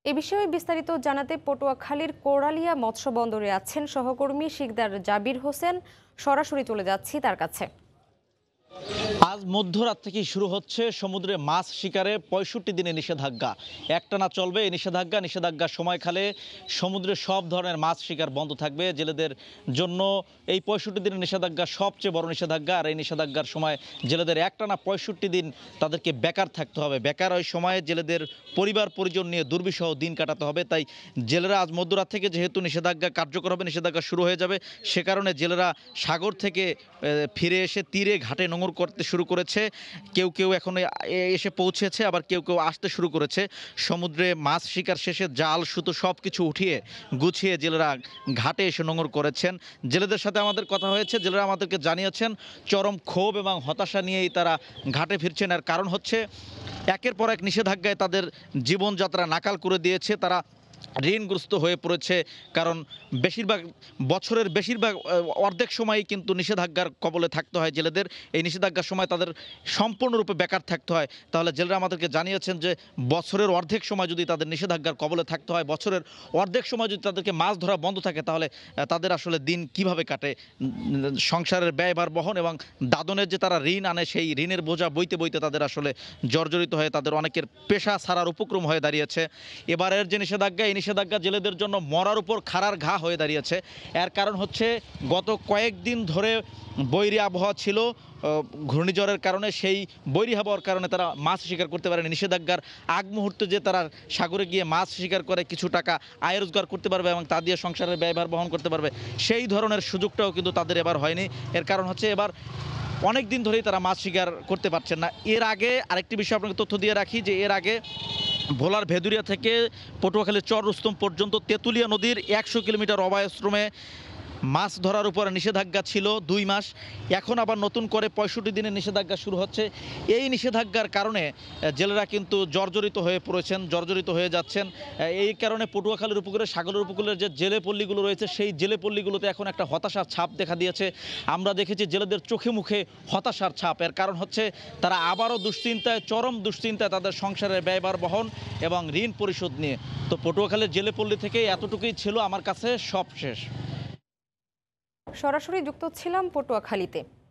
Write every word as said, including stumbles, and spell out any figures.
এ বিষয়ে বিস্তারিত জানাতে পটুয়াখালীর কোরালিয়া মৎস্য বন্দরে আছেন সহকর্মী শিকদার জাবির হোসেন। সরাসরি চলে যাচ্ছি তার কাছে। আজ মধ্যরাত থেকেই শুরু হচ্ছে সমুদ্রে মাছ শিকারে পঁয়ষট্টি দিনের নিষেধাজ্ঞা। একটানা চলবে এই নিষেধাজ্ঞা। নিষেধাজ্ঞার সময়কালে সমুদ্রে সব ধরনের মাছ শিকার বন্ধ থাকবে। জেলেদের জন্য এই পঁয়ষট্টি দিনের নিষেধাজ্ঞা সবচেয়ে বড় নিষেধাজ্ঞা। আর এই নিষেধাজ্ঞার সময় জেলেদের একটানা পঁয়ষট্টি দিন তাদেরকে বেকার থাকতে হবে। বেকার ওই সময়ে জেলেদের পরিবার পরিজন নিয়ে দুর্বিষহ দিন কাটাতে হবে। তাই জেলেরা আজ মধ্যরাত থেকে যেহেতু নিষেধাজ্ঞা কার্যকর হবে, নিষেধাজ্ঞা শুরু হয়ে যাবে, সে কারণে জেলেরা সাগর থেকে ফিরে এসে তীরে ঘাটে নোঙর করতে শুরু করেছে। কেউ কেউ এখন এসে পৌঁছেছে, আবার কেউ কেউ আসতে শুরু করেছে। সমুদ্রে মাছ শিকার শেষে জাল সুতো সব কিছু উঠিয়ে গুছিয়ে জেলেরা ঘাটে এসে নোঙর করেছেন। জেলেদের সাথে আমাদের কথা হয়েছে, জেলেরা আমাদেরকে জানিয়েছেন চরম ক্ষোভ এবং হতাশা নিয়েই তারা ঘাটে ফিরছেন। আর কারণ হচ্ছে একের পর এক নিষেধাজ্ঞায় তাদের জীবনযাত্রা নাকাল করে দিয়েছে। তারা ঋণগ্রস্ত হয়ে পড়েছে, কারণ বেশিরভাগ বছরের বেশিরভাগ অর্ধেক সময়ই কিন্তু নিষেধাজ্ঞার কবলে থাকতে হয় জেলেদের। এই নিষেধাজ্ঞার সময় তাদের সম্পূর্ণরূপে বেকার থাকতে হয়। তাহলে জেলেরা আমাদেরকে জানিয়েছেন যে বছরের অর্ধেক সময় যদি তাদের নিষেধাজ্ঞার কবলে থাকতে হয়, বছরের অর্ধেক সময় যদি তাদেরকে মাছ ধরা বন্ধ থাকে, তাহলে তাদের আসলে দিন কিভাবে কাটে। সংসারের ব্যয়ভার বহন এবং দাদনের যে তারা ঋণ আনে, সেই ঋণের বোঝা বইতে বইতে তাদের আসলে জর্জরিত হয়ে তাদের অনেকের পেশা ছাড়ার উপক্রম হয়ে দাঁড়িয়েছে। এবারের যে নিষেধাজ্ঞা, এই নিষেধাজ্ঞা জেলেদের জন্য মরার উপর খাড়ার ঘা হয়ে দাঁড়িয়েছে। এর কারণ হচ্ছে গত কয়েকদিন ধরে বৈরী আবহাওয়া ছিল ঘূর্ণিঝড়ের কারণে। সেই বৈরী আবহাওয়ার কারণে তারা মাছ শিকার করতে পারেনি। নিষেধাজ্ঞার আগ মুহূর্তে যে তারা সাগরে গিয়ে মাছ শিকার করে কিছু টাকা আয় রোজগার করতে পারবে এবং তা দিয়ে সংসারের ব্যয়ভার বহন করতে পারবে, সেই ধরনের সুযোগটাও কিন্তু তাদের এবার হয়নি। এর কারণ হচ্ছে এবার অনেক দিন ধরেই তারা মাছ শিকার করতে পারছেন না। এর আগে আরেকটি বিষয় আপনাকে তথ্য দিয়ে রাখি যে এর আগে ভোলার ভেদুরিয়া থেকে পটুয়াখালীর চর রুস্তম পর্যন্ত তেঁতুলিয়া নদীর একশো কিলোমিটার অভয়াশ্রমে মাছ ধরার উপর নিষেধাজ্ঞা ছিল দুই মাস। এখন আবার নতুন করে পঁয়ষট্টি দিনের নিষেধাজ্ঞা শুরু হচ্ছে। এই নিষেধাজ্ঞার কারণে জেলেরা কিন্তু জর্জরিত হয়ে পড়েছেন, জর্জরিত হয়ে যাচ্ছেন। এই কারণে পটুয়াখালীর উপকূলে, সাগরের উপকূলের যে জেলে পল্লীগুলো রয়েছে, সেই জেলে পল্লীগুলোতে এখন একটা হতাশার ছাপ দেখা দিয়েছে। আমরা দেখেছি জেলেদের চোখে মুখে হতাশার ছাপ। এর কারণ হচ্ছে তারা আবারও দুশ্চিন্তায়, চরম দুশ্চিন্তায় তাদের সংসারের ব্যয়ভার বহন এবং ঋণ পরিশোধ নিয়ে। তো পটুয়াখালীর জেলে পল্লী থেকে এতটুকুই ছিল আমার কাছে সব শেষ। সরাসরি যুক্ত ছিলাম পটুয়াখালীতে।